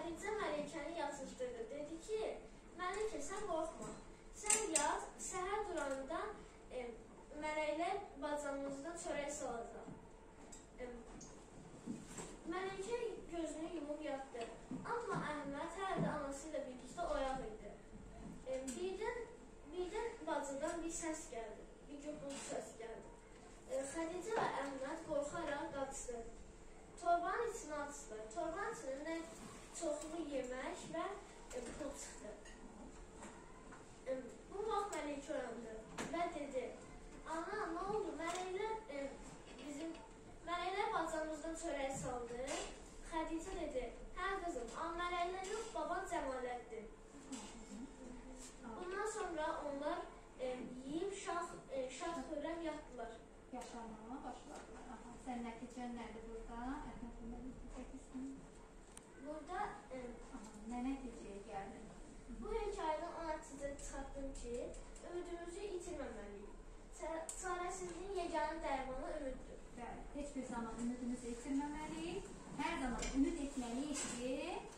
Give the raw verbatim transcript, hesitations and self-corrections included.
Xədicə Məlikəni yatışdırdı. Dedi ki, Məlikə, sən qorxma. Sən yat, səhər duranda e, Mələklə bacamızdan çörək salacaq. E, Məlikə gözünü yumub yatdı. Amma Əhməd hələ də anası ilə birlikdə oyaq idi. E, birdən, birdən bacıdan bir səs gəldi. Bir gürültü səs gəldi. E, Xədicə və Əhməd qorxaraq qaçdı. Torbanın içine açdı. Torbanın içində çoxlu yemək və e, pul çıxdı. E, bu vaxt Məlikə oyandı və dedi, ana, nə oldu? Mələklər e, bizim Mələklər bacamızdan çörək saldı. Xədicə dedi, hə qızım, amma Mələklər yox, baban Cəmalətdir. Bundan sonra onlar e, yiyib şax, e, şax xürrəm yatdılar. Yaşamaya başladılar. Aha, sən nəticən nədir burada? Əhmədin nəticəsin? Burada e, aha, nə nəticəyə gəldin? Bu hekayədən o nəticə çıxartdım ki, ümidimizi itirməməliyik. Çarəsizliyin yeganə dərmanı ümiddir. Bəli, heç bir zaman ümidimizi itirməməliyik. Hər zaman ümid etməliyik ki,